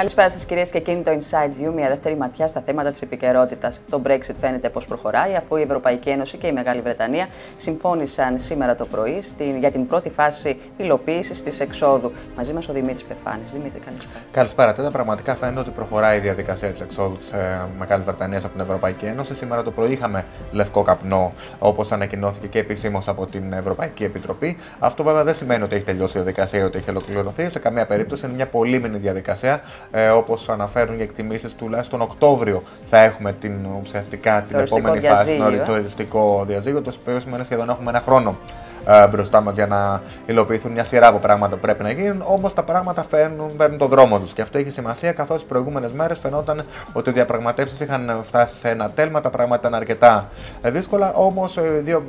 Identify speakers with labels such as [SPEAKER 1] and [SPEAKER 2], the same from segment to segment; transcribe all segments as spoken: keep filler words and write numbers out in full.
[SPEAKER 1] Καλησπέρα σας κυρίες και κύριοι, το Inside View, μια δεύτερη ματιά στα θέματα της επικαιρότητας. Το Brexit φαίνεται πως προχωράει, αφού η Ευρωπαϊκή Ένωση και η Μεγάλη Βρετανία συμφώνησαν σήμερα το πρωί στην, για την πρώτη φάση υλοποίησης της εξόδου. Μαζί μας ο Δημήτρης Πεφάνης. Δημήτρη, καλησπέρα.
[SPEAKER 2] Καλησπέρα. Τέτα, πραγματικά φαίνεται ότι προχωράει η διαδικασία της εξόδου της ε, Μεγάλης Βρετανίας από την Ευρωπαϊκή Ένωση. Σήμερα το πρωί είχαμε λευκό καπνό, όπως ανακοινώθηκε και επισήμως από την Ευρωπαϊκή Επιτροπή. Αυτό βέβαια δεν σημαίνει ότι έχει τελειώσει η διαδικασία, ότι έχει ολοκληρωθεί. Σε καμία περίπτωση είναι μια πολύμηνη διαδικασία. Ε, όπως αναφέρουν οι εκτιμήσεις, τουλάχιστον Οκτώβριο θα έχουμε την, ουσιαστικά την επόμενη φάση, το οριστικό διαζύγιο. Το οποίο σημαίνει σχεδόν έχουμε ένα χρόνο ε, μπροστά μας για να υλοποιηθούν μια σειρά από πράγματα που πρέπει να γίνουν. Όμως τα πράγματα φέρνουν, παίρνουν το δρόμο τους. Και αυτό έχει σημασία, καθώς τις προηγούμενες μέρες φαινόταν ότι οι διαπραγματεύσεις είχαν φτάσει σε ένα τέλμα. Τα πράγματα ήταν αρκετά δύσκολα. Όμως, ε, δύο.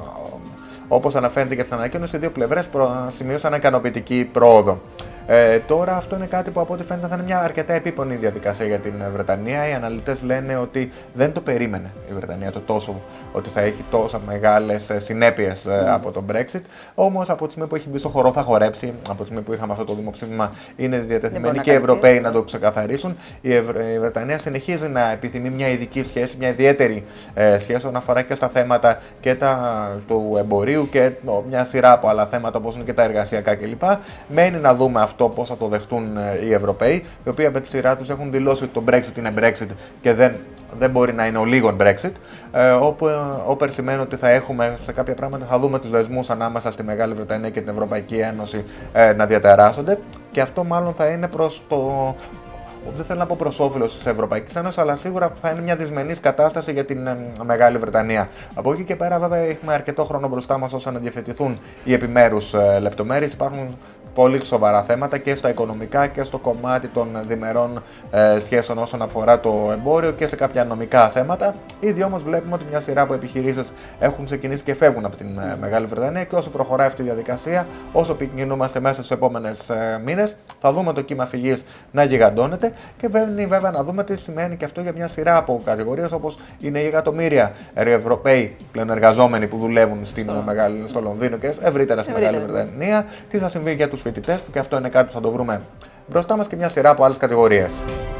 [SPEAKER 2] Όπως αναφέρεται και από την ανακοίνωση, οι δύο πλευρές σημείωσαν ικανοποιητική πρόοδο. Ε, τώρα αυτό είναι κάτι που από ό,τι φαίνεται θα είναι μια αρκετά επίπονη διαδικασία για την Βρετανία. Οι αναλυτές λένε ότι δεν το περίμενε η Βρετανία το τόσο, ότι θα έχει τόσα μεγάλες συνέπειες mm. από το Brexit. Όμως από τη στιγμή που έχει μπει στο χορό θα χορέψει, από τη στιγμή που είχαμε αυτό το δημοψήφισμα είναι διατεθειμένοι και οι Ευρωπαίοι να το ξεκαθαρίσουν. Η, Ευ... η Βρετανία συνεχίζει να επιθυμεί μια ειδική σχέση, μια ιδιαίτερη ε, σχέση όσον αφορά και στα θέματα και τα... του εμπορίου και μια σειρά από άλλα θέματα όπως είναι και τα εργασιακά κλπ. Μένει να δούμε αυτό. Το πώς θα το δεχτούν οι Ευρωπαίοι, οι οποίοι με τη σειρά τους έχουν δηλώσει ότι το Brexit είναι Brexit και δεν, δεν μπορεί να είναι ο λίγον Brexit, ε, όπου, όπου σημαίνει ότι θα έχουμε σε κάποια πράγματα, θα δούμε τους δεσμούς ανάμεσα στη Μεγάλη Βρετανία και την Ευρωπαϊκή Ένωση ε, να διατεράσσονται, και αυτό μάλλον θα είναι προς το... Δεν θέλω να πω προς όφελος της Ευρωπαϊκής Ένωσης, αλλά σίγουρα θα είναι μια δυσμενής κατάσταση για την ε, Μεγάλη Βρετανία. Από εκεί και πέρα, βέβαια, έχουμε αρκετό χρόνο μπροστά μας ώστε να διευθετηθούν οι επιμέρους ε, λεπτομέρειες. Υπάρχουν πολύ σοβαρά θέματα και στα οικονομικά και στο κομμάτι των διμερών ε, σχέσεων όσον αφορά το εμπόριο και σε κάποια νομικά θέματα. Ήδη όμως βλέπουμε ότι μια σειρά από επιχειρήσεις έχουν ξεκινήσει και φεύγουν από την ε, Μεγάλη Βρετανία, και όσο προχωράει αυτή η διαδικασία, όσο επικοινωνούμαστε μέσα στους επόμενες ε, μήνες, θα δούμε το κύμα φυγής να γιγαντώνεται, και βαίνει βέβαια να δούμε τι σημαίνει και αυτό για μια σειρά από κατηγορίες, όπως είναι οι εκατομμύρια Ευρωπαίοι πλέον εργαζόμενοι που δουλεύουν στην στο, Μεγάλη, στο Λονδίνο και ευρύτερα στη Μεγάλη Βρετανία, τι θα συμβεί για τους φοιτητές, και αυτό είναι κάτι που θα το βρούμε μπροστά μας, και μια σειρά από άλλες κατηγορίες.